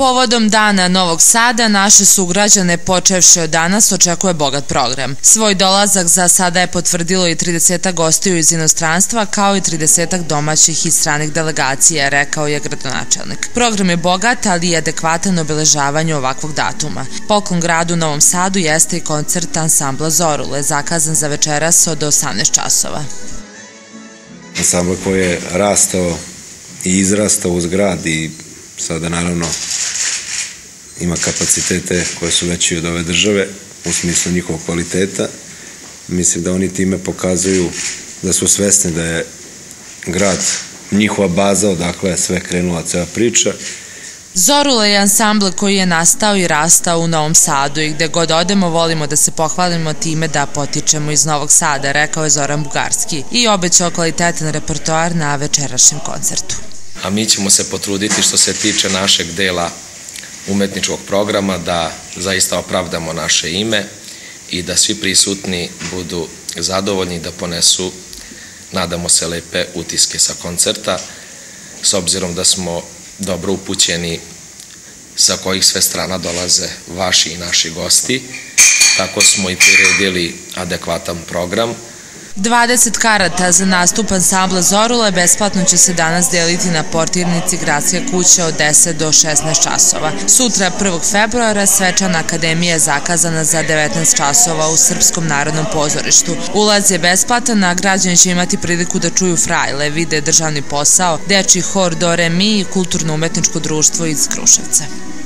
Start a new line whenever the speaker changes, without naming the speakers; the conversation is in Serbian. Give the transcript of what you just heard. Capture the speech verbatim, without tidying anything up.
Povodom Dana Novog Sada, naše sugrađane počevši od danas očekuje bogat program. Svoj dolazak za sada je potvrdilo i tridesetak gostiju iz inostranstva, kao i tridesetak domaćih i stranih delegacija, rekao je gradonačelnik. Program je bogat, ali i adekvatan obeležavanju ovakvog datuma. Poklon gradu Novom Sadu jeste i koncert ansambla Zorule, zakazan za večeras od osamnaest časova.
Ansambl koji je rastao i izrastao uz grad i sada naravno ima kapacitete koje su veći od ove države u smislu njihovog kvaliteta. Mislim da oni time pokazuju da su svesni da je grad njihova baza, odakle je sve krenula cela priča.
Zorula je ansambl koji je nastao i rastao u Novom Sadu i gde god odemo volimo da se pohvalimo time da potičemo iz Novog Sada, rekao je Zoran Bugarski i obećao kvalitetan repertoar na večerašnjem koncertu.
A mi ćemo se potruditi što se tiče našeg dela umetničkog programa da zaista opravdamo naše ime i da svi prisutni budu zadovoljni da ponesu, nadamo se, lepe utiske sa koncerta, s obzirom da smo dobro upućeni sa kojih sve strana dolaze vaši i naši gosti, tako smo i priredili adekvatan program.
dvadeset karata za nastup ansambla Zorule besplatno će se danas deliti na portirnici Gradske kuće od deset do šesnaest časova. Sutra, prvog februara, svečana akademija je zakazana za devetnaest časova u Srpskom narodnom pozorištu. Ulaz je besplatan, a građani će imati priliku da čuju frajle, vide državni posao, dečiji hor Do Re Mi i kulturno-umetničko društvo iz Kruševca.